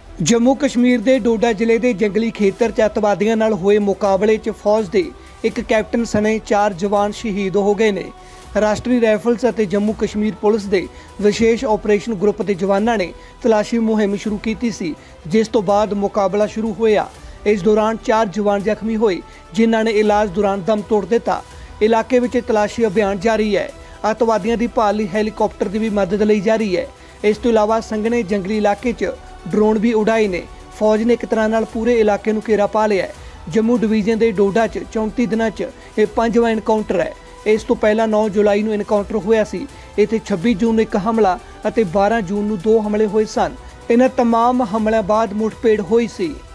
जम्मू कश्मीर के डोडा जिले के जंगली खेतर च अतवादियों नाल होए मुकाबले च फौज के एक कैप्टन सने 4 जवान शहीद हो गए ने। राष्ट्रीय राइफल्स और जम्मू कश्मीर पुलिस के विशेष ऑपरेशन ग्रुप के जवानों ने तलाशी मुहिम शुरू की सी, जिस तो बाद मुकाबला शुरू होया। इस दौरान 4 जवान जख्मी होए, जिन्हों ने इलाज दौरान दम तोड़ दिता। इलाके में तलाशी अभियान जारी है। अतवादियों की भाल लई हैलीकॉप्टर की भी मदद ली जा रही है। इस तो इलावा संघने जंगली इलाके च ड्रोन भी उड़ाए ने। फौज ने एक तरह नाल पूरे इलाके नूं घेरा पा लिया है। जम्मू डिवीजन के डोडा च 34 दिनों यह 5वां एनकाउंटर है। इस तो पहला 9 जुलाई नूं एनकाउंटर होया सी। इत्थे 26 जून नूं एक हमला और 12 जून नूं 2 हमले होए सन। इन्हां तमाम हमलों बाद मुठभेड़ हुई सी।